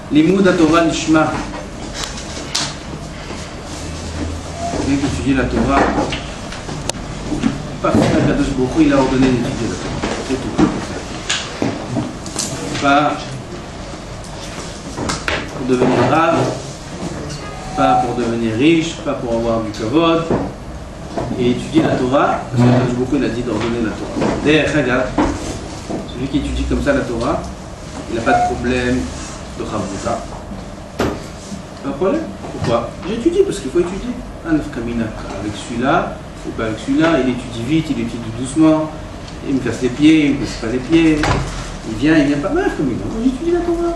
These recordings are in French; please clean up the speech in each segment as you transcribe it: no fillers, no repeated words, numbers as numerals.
Limoud HaTorah Nishma. Bien qu'étudier la Torah, parce que Kadosh Baruch Hu, il a ordonné d'étudier la Torah. C'est tout. Pas pour devenir rave, pas pour devenir riche, pas pour avoir du kavod, et étudier la Torah, parce que Kadosh Baruch Hu, il a dit d'ordonner la Torah. D'ailleurs, regarde, celui qui étudie comme ça la Torah, il n'a pas de problème de chavruta. Pas de problème. Pourquoi? J'étudie parce qu'il faut étudier. Un kamina avec celui-là, il faut pas avec celui-là, il étudie vite, il étudie doucement, il me casse les pieds, il me casse pas les pieds, il vient pas mal kamina. Moi j'étudie la Torah.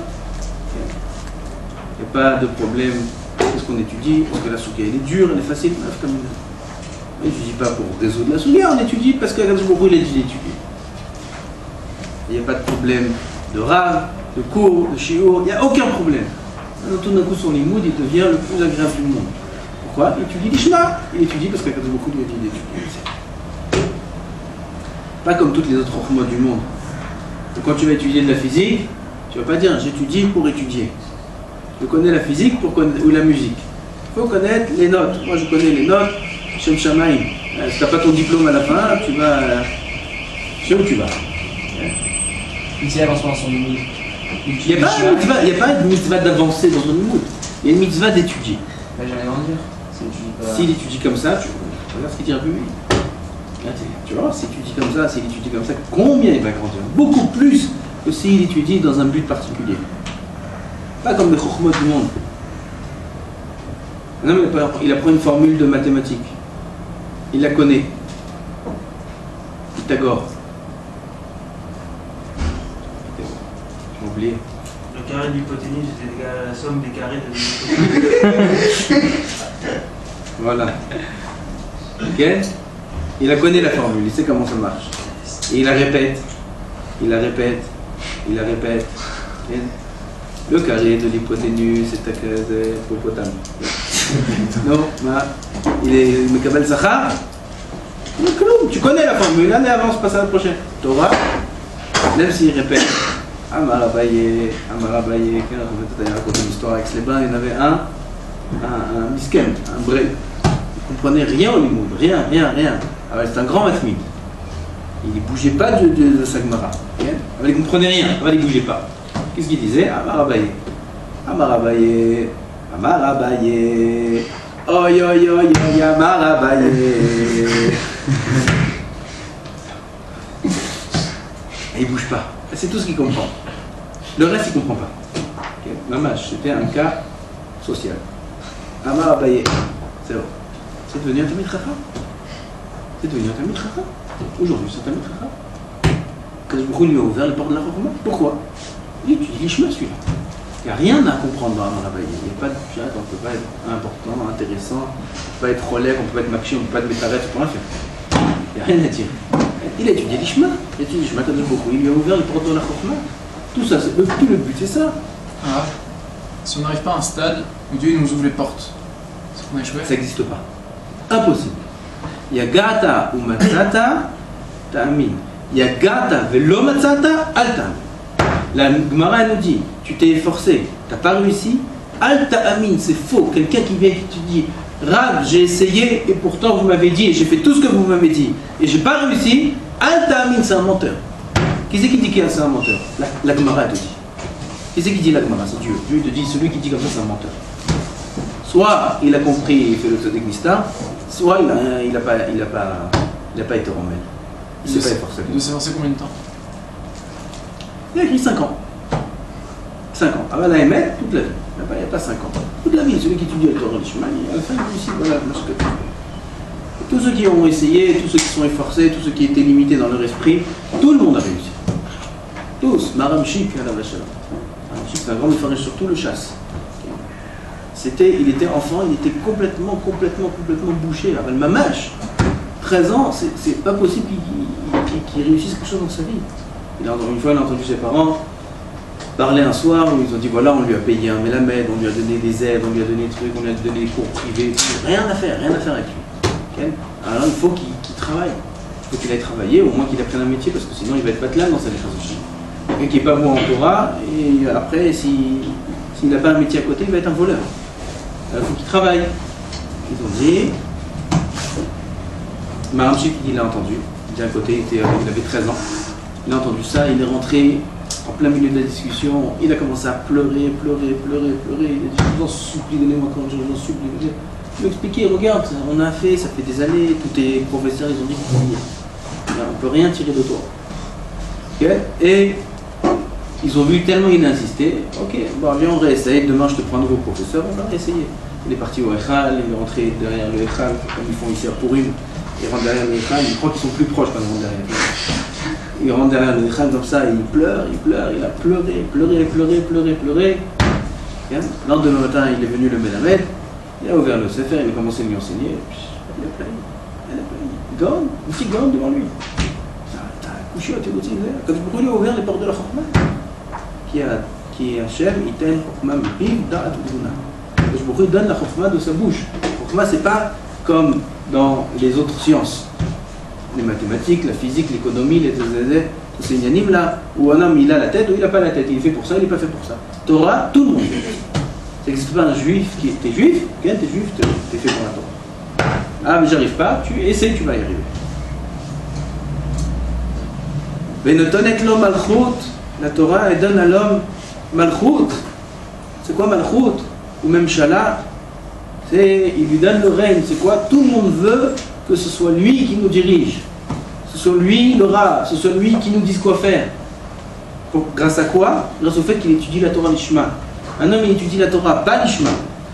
Il n'y a pas de problème. Qu'est-ce qu'on étudie? Parce que la soukia elle est dure, elle est facile, neuf kamina. On n'étudie pas pour résoudre la soukia, on étudie parce que Kadosh Baruch Hu il a dit d'étudier. Il n'y a pas de problème de rave, de cours, de shiur, il n'y a aucun problème. Alors, tout d'un coup, son limoud, il devient le plus agréable du monde. Pourquoi? Il étudie l'ishma. Il étudie parce qu'il y a beaucoup de dit d'étudier. Pas comme toutes les autres chokhmot du monde. Donc, quand tu vas étudier de la physique, tu ne vas pas dire j'étudie pour étudier. Tu connais la physique ou la musique. Il faut connaître les notes. Moi, je connais les notes. Shem Shamaim. Si tu n'as pas ton diplôme à la fin, tu vas. Je sais où tu vas. Il s'y avance dans son limoud. Il n'y a pas une mitzvah d'avancer dans un limoud. Il y a une mitzvah d'étudier. J'allais en dire. S'il étudie comme ça, tu regardes ce qu'il dira plus. Tu vois, s'il étudie comme ça, combien il va grandir? Beaucoup plus que s'il étudie dans un but particulier. Pas comme les chokhmot du monde. Un homme, il apprend une formule de mathématiques. Il la connaît. Pythagore. J'ai oublié. Le carré de l'hypoténuse, c'était la somme des carrés de l'hypoténuse. Voilà. Ok? Il la connaît la formule, il sait comment ça marche. Et il la répète. Il la répète. Il la répète. Okay? Le carré de l'hypoténuse, c'est hippopotame. Non, il est Mekabel Zachar. Tu connais la formule, allez avance, passe à la prochaine. Torah, même s'il répète. Amarabaye, Amarabaye, quand on raconté une histoire avec les bains, il y en avait un miskem, un brel. Il ne comprenait rien au limoud, rien. Alors c'est un grand mathmide. Il ne bougeait pas de sa gemara. Okay? Il ne comprenait rien, il ne bougeait pas. Qu'est-ce qu'il disait? Amarabaye, Amarabaye, Amarabaye, oi, Amarabaye. Et il ne bouge pas. C'est tout ce qu'il comprend. Le reste, il ne comprend pas. Okay? Mamash, c'était un cas social. Amar Abaye, c'est vrai. C'est devenu un Talmid Chacham. C'est devenu un Talmid Chacham. Aujourd'hui, c'est un Talmid Chacham. Kadosh Baruch Hu lui a ouvert les portes de la Chachma. Pourquoi? Il étudie l'Ishma, celui-là. Il n'y a rien à comprendre dans Amar Abaye. Il n'y a pas de chat, on ne peut pas être important, intéressant, on ne peut pas être relais, on ne peut pas être makshi, on ne peut pas être métaret, on ne peut rien faire. Il n'y a rien à dire. Il a étudié l'Ishma. Il a étudié l'Ishma, Kadosh Baruch Hu. Il lui a ouvert les portes de la Chachma. Tout ça, tout le but, c'est ça. Ah, si on n'arrive pas à un stade où Dieu nous ouvre les portes, c'est qu'on a échoué. Ça n'existe pas. Impossible. Yagata ou matzata, ta'amin. Yagata velo matzata, al ta'amin. La Gemara nous dit, tu t'es efforcé, tu n'as pas réussi, al ta'amin, c'est faux. Quelqu'un qui vient et qui te dit, Rav, j'ai essayé et pourtant vous m'avez dit, et j'ai fait tout ce que vous m'avez dit, et j'ai pas réussi, al ta'amin, c'est un menteur. Qui c'est qui dit que c'est un menteur? La Gemara te dit. Qui c'est qui dit la Gemara? C'est Dieu. Dieu te dit, celui qui dit comme ça, c'est un menteur. Soit il a compris et il fait le Todégnista, soit il n'a pas été romain. Il ne s'est pas efforcé. Il s'est lancé combien de temps? Il a écrit 5 ans. 5 ans. Ah ben la Hémet, toute la vie. Il n'y a pas 5 ans. Toute la vie, celui qui étudie le Torah l'Ishma, à la fin, il réussit. Voilà, tous ceux qui ont essayé, tous ceux qui sont efforcés, tous ceux qui étaient limités dans leur esprit, tout le monde a réussi. Tous. Maram Shik, c'est un grand méfaré, surtout le chasse. Il était enfant, il était complètement bouché. Avec le mamash, 13 ans, c'est pas possible qu'il réussisse quelque chose dans sa vie. Une fois, il a entendu ses parents parler un soir où ils ont dit voilà, on lui a payé un mélamède, on lui a donné des aides, on lui a donné des trucs, on lui a donné des cours privés, rien à faire avec lui. Okay? Alors il faut qu'il travaille. Il faut qu'il aille travailler, au moins qu'il apprenne un métier, parce que sinon il va être pas là dans sa vie. Quelqu'un qui n'est pas bon en Torah, et après, s'il s'il n'a pas un métier à côté, il va être un voleur. Il faut qu'il travaille. Ils ont dit, Maramchik, il a entendu. D'un côté, il avait 13 ans. Il a entendu ça, il est rentré en plein milieu de la discussion. Il a commencé à pleurer. Il a dit, je vous en supplie, donnez-moi encore, je vous en supplie. Il m'a expliqué, regarde, on a fait, ça fait des années, tous tes professeurs, ils ont dit qu'on ne peut rien tirer de toi. Okay. Et ils ont vu tellement il insistait, ok, bon, viens, on réessaye, demain je te prends un nouveau professeur, on va réessayer. Il est parti au Echal, il est rentré derrière le Echal, comme ils font ici à Purim. Il rentre derrière le Echal, je crois qu'ils sont plus proches quand ils rentrent derrière. Il rentre derrière le Echal comme ça, il pleure, il a pleuré. Le lendemain matin, il est venu le Melamed, il a ouvert le Sefer, il a commencé à lui enseigner, et puis il a pleuré. Gaon, une petite gaon devant lui. T'as couché à tes boutines, quand il a ouvert les portes de la Chokma, qui est Hachem, Iten, Chokma, Mipiv, Da'at, Uduna. Il donne la Chokma de sa bouche. Chokma, c'est pas comme dans les autres sciences, les mathématiques, la physique, l'économie, les c'est une anime là où un homme il a la tête ou il n'a pas la tête, il est fait pour ça, il n'est pas fait pour ça. Torah, tout le monde fait. Ça n'existe pas un juif qui est. T'es juif, t'es juif, t'es fait pour la Torah. Ah, mais j'arrive pas, tu essaies, tu vas y arriver. Venotonet l'homme malchut, la Torah elle donne à l'homme malchut. C'est quoi malchut? Ou même shala, il lui donne le règne. C'est quoi? Tout le monde veut que ce soit lui qui nous dirige. Ce soit lui le rat, ce soit lui qui nous dise quoi faire. Grâce à quoi? Grâce au fait qu'il étudie la Torah l'ishma. Un homme il étudie la Torah, pas l'ishma.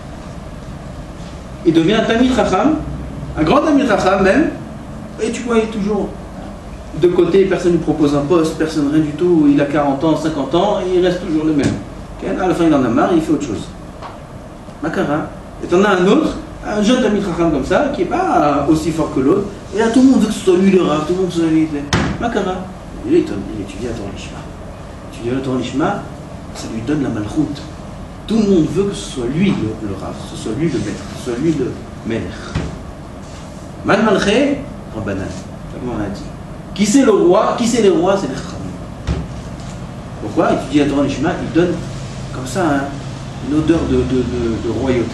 Il devient un Talmid Chacham, un grand Talmid Chacham même, et tu vois, il est toujours de côté, personne ne lui propose un poste, personne rien du tout, il a 40 ans, 50 ans, et il reste toujours le même. À la fin il en a marre, il fait autre chose. Makara. Et t'en as un autre, un jeune Talmid Chacham comme ça, qui n'est pas aussi fort que l'autre, et là tout le monde veut que ce soit lui le Rav, tout le monde veut que ce soit lui. Makara. Il étudie la Torah l'ishma. Étudier la Torah l'ishma, ça lui donne la malchoute. Tout le monde veut que ce soit lui le Rav, que ce soit lui le maître, que ce soit lui le Melech. Man malché, Rabbanan, comme on a dit. Qui c'est le roi? Qui c'est les rois? C'est les Chachamim. Pourquoi? Étudier la Torah l'ishma, il donne comme ça une odeur de royauté.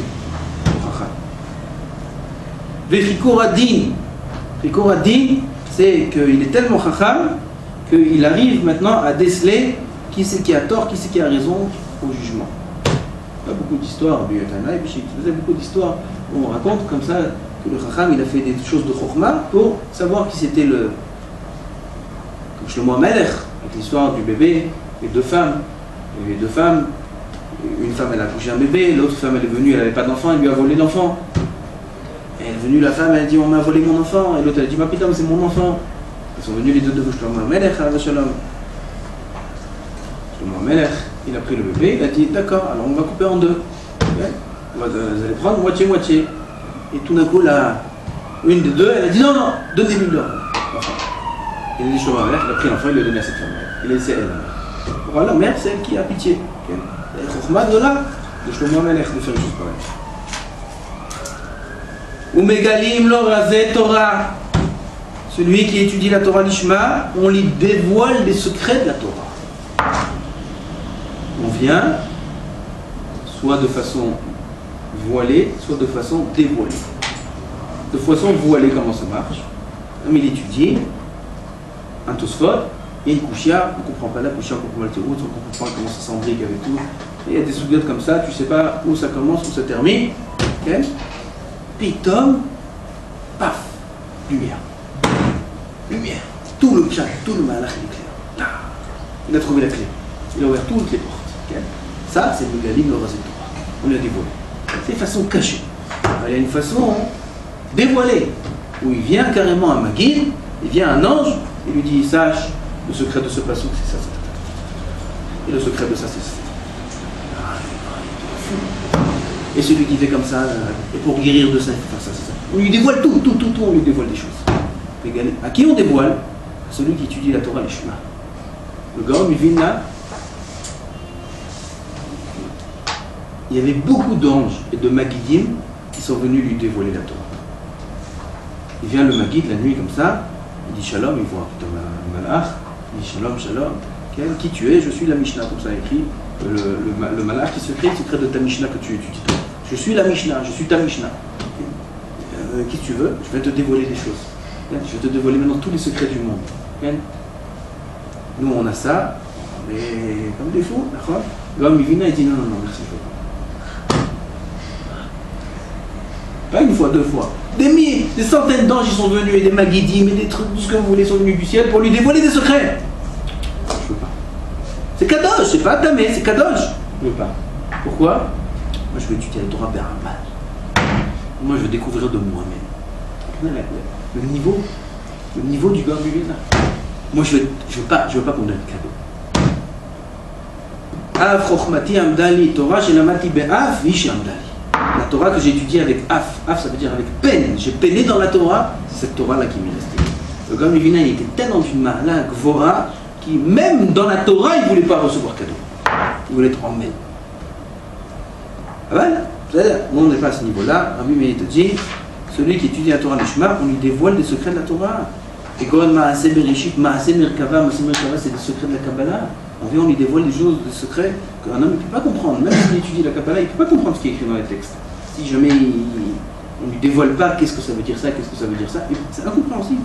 Vechikoradin. Chikoradin, c'est qu'il est tellement chacham qu'il arrive maintenant à déceler qui c'est qui a tort, qui c'est qui a raison au jugement. Il y a beaucoup d'histoires du Yatanaï, il faisait beaucoup d'histoires où on raconte comme ça que le chacham il a fait des choses de chokma pour savoir qui c'était le. Comme Shlomo HaMelech, avec l'histoire du bébé, les deux femmes. Et les deux femmes, une femme elle a accouché un bébé, l'autre femme elle est venue, elle n'avait pas d'enfant, elle lui a volé l'enfant. Elle est venue, la femme, elle a dit on m'a volé mon enfant, et l'autre elle a dit ma putain, c'est mon enfant. Ils sont venus les deux de Shlomo HaMelech à Shalom. Shlomo HaMelech, il a pris le bébé, il a dit d'accord, alors on va couper en deux. Okay. Vous allez prendre moitié-moitié. Et tout d'un coup, une des deux, elle a dit non, donnez-lui l'or. Il a dit Shlomo HaMelech, il a pris l'enfant, il l'a donné à cette femme. Il a laissé elle. Voilà, la mère, c'est elle qui a pitié. Et Chokhmah de là, de Shlomo HaMelech, de faire une chose pareille. Umegalim lo razeh Torah. Celui qui étudie la Torah l'ishma, on lui dévoile les secrets de la Torah. On vient, soit de façon voilée, soit de façon dévoilée. De façon voilée, comment ça marche? Comme il étudie un Tosfot et une Kushia, on ne comprend pas la Kushia, on comprend pas le Thérout, on ne comprend pas comment ça s'embrique avec tout. Et il y a des sougiotes comme ça, tu ne sais pas où ça commence, où ça termine. Okay? Pitom, paf, lumière. Lumière. Tout le chat, tout le malach est clair. Il a trouvé la clé. Il a ouvert toutes les portes. Okay? Ça, c'est le galim, le rasé Torah. On l'a dévoilé. C'est une façon cachée. Alors, il y a une façon dévoilée, où il vient carrément à Magid, il vient un ange, il lui dit sache, le secret de ce passouk, c'est ça, c'est ça. Et le secret de ça, c'est ça. Et celui qui fait comme ça, et pour guérir de ça, il faut faire ça, c'est ça. On lui dévoile tout, on lui dévoile des choses. À qui on dévoile? À celui qui étudie la Torah l'ishma. Le Gaon Vilna, il y avait beaucoup d'anges et de Magidim qui sont venus lui dévoiler la Torah. Il vient le Magid la nuit comme ça, il dit Shalom, il voit un malach, il dit Shalom, qui tu es? Je suis la Mishnah, comme ça écrit. le malach qui se crée de ta Mishnah que tu étudies. Je suis la Mishnah, je suis ta Mishnah. Qui tu veux, je vais te dévoiler des choses. Je vais te dévoiler maintenant tous les secrets du monde. Nous on a ça, mais comme des fous, d'accord. L'homme il vient et dit non, merci, je veux pas. Pas une fois, deux fois. Des milliers, des centaines d'anges ils sont venus, et des magidim, et des trucs, tout ce que vous voulez sont venus du ciel pour lui dévoiler des secrets. Je veux pas. C'est kadosh, c'est pas tamé, c'est kadosh. Je veux pas. Pourquoi? Moi je veux étudier le Torah Beramal. Moi je veux découvrir de moi-même. Le niveau du gars du Léna. Moi je veux pas qu'on donne cadeau. Af chokhmati amdali, Torah shelamati be'af vish amdali. La Torah que j'ai étudiée avec af, ça veut dire avec peine. J'ai peiné dans la Torah, c'est cette Torah là qui m'est restée. Le gars du Léna il était tellement d'une ma'ala gvora qui même dans la Torah il voulait pas recevoir cadeau. Il voulait être en main. Ah voilà. Nous on n'est pas à ce niveau-là. Rabbi Meir te dit, celui qui étudie la Torah Nishma, on lui dévoile des secrets de la Torah. Et quand Maaseh Bereshit, Maaseh Merkava, c'est des secrets de la Kabbalah. On lui dévoile des choses, des secrets qu'un homme ne peut pas comprendre. Même s'il étudie la Kabbalah, il ne peut pas comprendre ce qui est écrit dans les textes. Si jamais on ne lui dévoile pas qu'est-ce que ça veut dire ça, qu'est-ce que ça veut dire ça, c'est incompréhensible.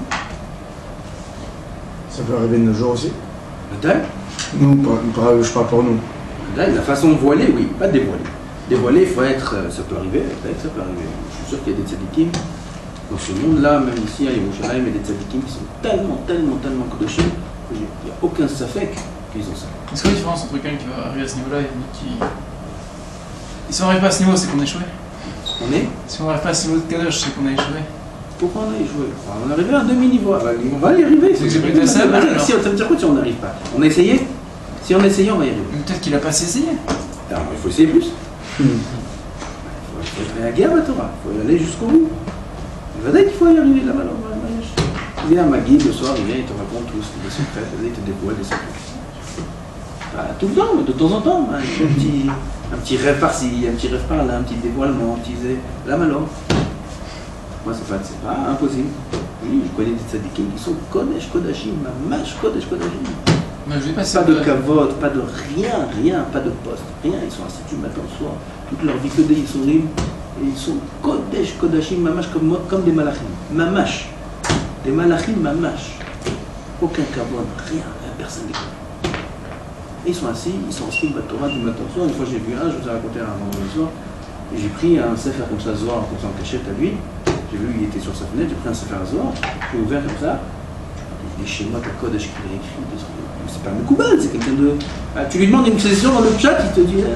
Ça peut arriver de nos jours aussi. Madame, Nous, je parle pour nous. la façon voilée, oui, pas dévoilée. Dévoilé, il faut être, ça peut arriver, peut-être ça peut arriver. Je suis sûr qu'il y a des tzadikim dans ce monde-là, même ici à Yerushalayim, il y a des tzadikim qui sont tellement kodoshim qu'il n'y a aucun safek qu'ils ont ça. Est-ce qu'il y a une différence entre quelqu'un qui va arriver à ce niveau-là et qui. Et si on n'arrive pas à ce niveau, c'est qu'on a échoué. On est Si on n'arrive pas à ce niveau de Kadosh, c'est qu'on a échoué. Pourquoi on a échoué? On est arrivé à un demi-niveau. On va y arriver. C'est que j'ai pris de ça, ça veut dire quoi si on n'arrive pas? On a essayé? Si on a essayé, on va y arriver. Mais peut-être qu'il n'a pas essayé. Alors, il faut essayer plus. Il faut être à la guerre, la Torah. Il faut y aller jusqu'au bout. Il va dire qu'il faut y arriver là-bas. Il vient à Magui le soir, il vient, il te raconte tous les secrets, il te dévoile des secrets. Tout le temps, de temps en temps. Un petit rêve par-ci, un petit rêve par-là, un petit dévoilement, un petit la malheur. Moi, c'est pas impossible. Oui, je connais des tzadikim qui sont Kodesh Kodashim, Mamash Kodesh Kodashim. Mais je vais pas Pas de kavod, pas de rien, pas de poste, rien. Ils sont assis du matin au soir, toute leur vie que des Yisourim. Et ils sont Kodesh Kodashim, Mamash comme des malachim. Mamash. Des malachim, Mamash. Aucun kavod, rien, personne ne les connaît. Et ils sont assis, ils sont inscrits de Torah du matin au soir. Une fois j'ai vu un, je vous ai raconté un vendredi soir. Et j'ai pris un sefer comme ça, Zohar, comme ça en cachette à lui. J'ai vu, il était sur sa fenêtre, j'ai pris un sefer Zohar, j'ai ouvert comme ça. Des schémas de Kodesh qu'il a écrit, des trucs. C'est pas un Mekoubal, c'est quelqu'un de. Tu lui demandes une session dans le chat, il te dit. Et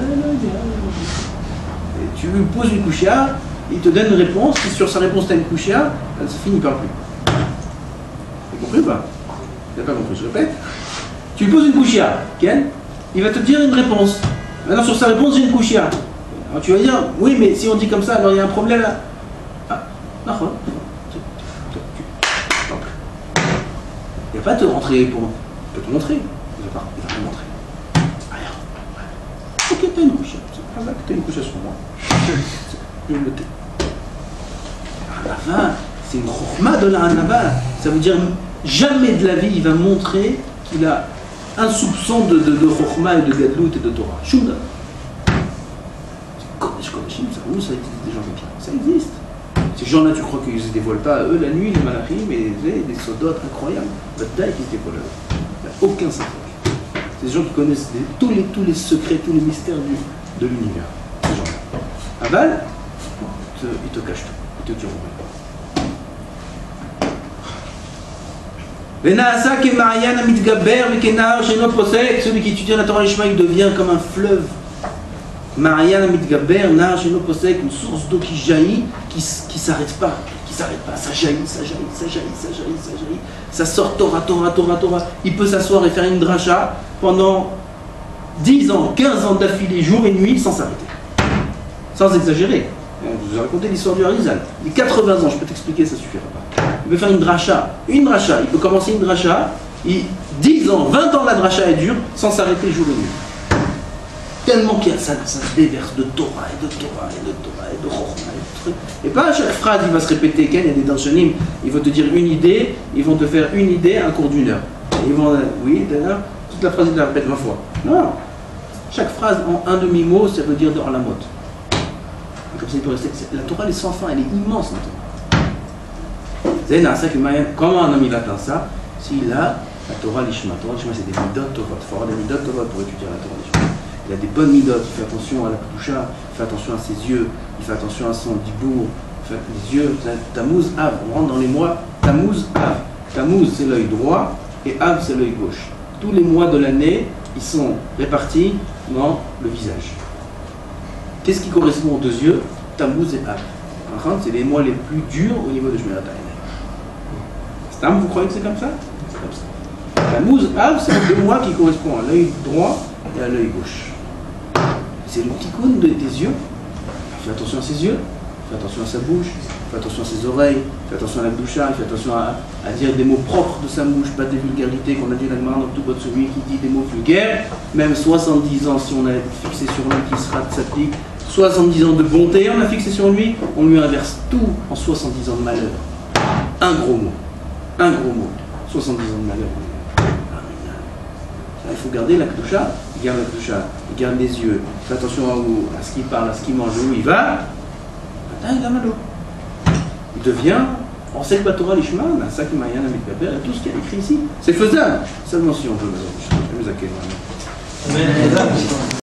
tu lui poses une kouchia, il te donne une réponse, si sur sa réponse tu as une kouchia, c'est fini, il ne parle plus. T'as compris ou pas? Tu n'as pas compris, je répète. Tu lui poses une kouchia, Ken, il va te dire une réponse. Maintenant sur sa réponse, j'ai une kouchia. Alors tu vas dire, oui, mais si on dit comme ça, alors il y a un problème là. Ah, d'accord. Il ne va pas te rentrer pour. Il peut te montrer. Il va rien montrer. Rien. Ok, t'as une couche. T'as une couche sur moi. Je le tais. Anava, c'est une chokhma de la Anava. Ça veut dire jamais de la vie il va montrer qu'il a un soupçon de chokhma et de gadlout et de Torah. Choum. C'est Kodashim, ça existe des gens comme ça. Ça existe. Ces gens-là, tu crois qu'ils ne se dévoilent pas, eux, la nuit, les malachim, et des sodotes incroyables. Bataille qui se dévoilent eux. Il n'y a aucun secret. C'est des gens qui connaissent tous les secrets, tous les mystères de l'univers. Ces gens-là. Aval, ils te cachent tout. Ils te diront rien. Celui qui étudie la Torah Nishma, il devient comme un fleuve. Mariana Mitgaber, Nar Sheno Posek, une source d'eau qui jaillit, qui s'arrête pas, ça jaillit. Ça sort Torah. Il peut s'asseoir et faire une dracha pendant 10 ans, 15 ans d'affilée, jour et nuit, sans s'arrêter. Sans exagérer. Je vous ai raconté l'histoire du Harizal. Il a 80 ans, je peux t'expliquer, ça suffira pas. Il peut faire une dracha, il peut commencer une dracha, 10 ans, 20 ans la dracha est dure, sans s'arrêter jour et nuit. Tellement qu'il y a ça se déverse de Torah et de Chokhmah et de trucs. Et pas à chaque phrase il va se répéter, Ken, il y a des darshanim, ils vont te dire une idée, ils vont te faire une idée, un cours d'1 heure. Et ils vont, oui, d'ailleurs, toute la phrase ils la répètent 20 fois. Non, Chaque phrase en un demi-mot, ça veut dire dans la mode. Comme ça, il peut rester. La Torah, elle est sans fin, elle est immense, la Torah. Comment un homme il atteint ça? S'il a la Torah Lishma. La Torah Lishma, c'est des midot Torah. Il faut avoir des midot Torah pour étudier la Torah Lishma. Il a des bonnes midot, il fait attention à la Kedusha, il fait attention à ses yeux, il fait attention à son dibour, il fait les yeux. Tammuz, Av, on rentre dans les mois. Tammuz, Av. Tammuz, c'est l'œil droit, et Av, c'est l'œil gauche. Tous les mois de l'année, ils sont répartis dans le visage. Qu'est-ce qui correspond aux deux yeux? Tammuz et Av. Par contre, c'est les mois les plus durs au niveau de Shmirat HaEinei. Stam, vous croyez que c'est comme ça? C'est comme ça. Tammuz, Av, c'est les deux mois qui correspondent à l'œil droit et à l'œil gauche. C'est le petit cône des yeux. Fais attention à ses yeux, fais attention à sa bouche, fais attention à ses oreilles, fais attention à la boucha, fais attention à dire des mots propres de sa bouche, pas des vulgarités qu'on a dit la Gemara dans tout votre celui qui dit des mots vulgaires. Même 70 ans, si on a fixé sur lui qui sera tzaddik, 70 ans de bonté, on a fixé sur lui, on lui inverse tout en 70 ans de malheur. Un gros mot. Un gros mot. 70 ans de malheur. Il faut garder la Kedusha, il garde la Kedusha, il garde les yeux, il fait attention à ce qu'il parle, à ce qu'il mange, où il va. Il a malo. Il devient, on sait que la Torah Lishma, ça qui m'a rien à tout ce qui est écrit ici, c'est faisable. Seulement si on veut, mais